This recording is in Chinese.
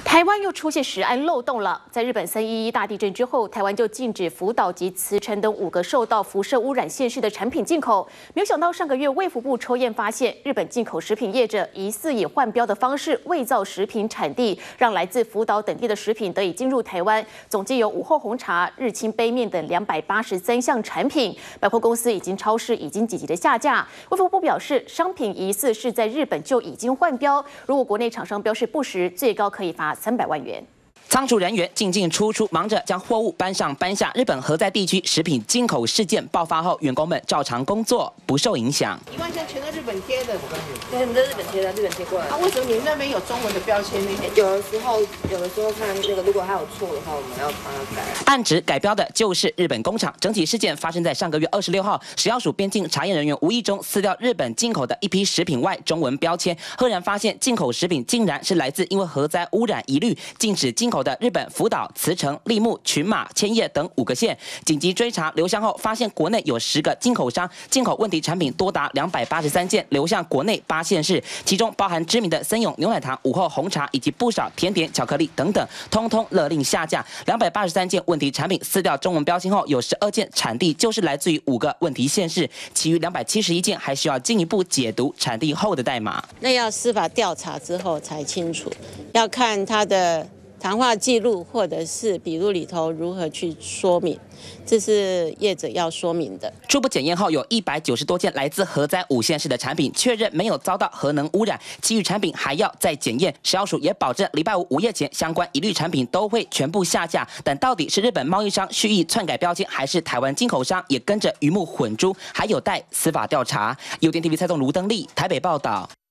台湾又出现食安漏洞了。在日本311大地震之后，台湾就禁止福岛及茨城等5个受到辐射污染县市的产品进口。没有想到上个月卫福部抽验发现，日本进口食品业者疑似以换标的方式伪造食品产地，让来自福岛等地的食品得以进入台湾。总计有午后红茶、日清杯面等283项产品，百货公司以及超市已经积极的下架。卫福部表示，商品疑似是在日本就已经换标，如果国内厂商标示不实，最高可以罚300万元。 仓储人员进进出出，忙着将货物搬上搬下。日本核在地区食品进口事件爆发后，员工们照常工作，不受影响。 1万箱全都日本贴的， 对，我们都日本贴的，日本贴过来。 啊，为什么你们那边有中文的标签呢？ 有的时候看那个，如果还有错的话，我们要帮他改。 暗指改标的就是日本工厂。整体事件发生在上个月26号，食药署边境查验人员无意中撕掉日本进口的一批食品外中文标签，赫然发现进口食品竟然是来自因为核灾污染疑虑禁止进口的日本福岛、茨城、立木、群马、千叶等5个县。紧急追查流向后，发现国内有10个进口商进口问题产品多达283件，流向国内8县市，其中包含知名的森永牛奶糖、午后红茶以及不少甜点、巧克力等等，通通勒令下架。283件问题产品撕掉中文标签后，有12件产地就是来自于5个问题县市，其余271件还需要进一步解读产地后的代码。 那要司法调查之后才清楚，要看它的谈话记录或者是笔录里头如何去说明，这是业者要说明的。 初步检验后，有190多件来自核灾5县市的产品确认没有遭到核能污染，其余产品还要再检验。食药署也保证，礼拜5午夜前相关疑虑产品都会全部下架。但到底是日本贸易商蓄意篡改标签，还是台湾进口商也跟着鱼目混珠，还有待司法调查。UDN TV 蔡宗卢登利台北报道。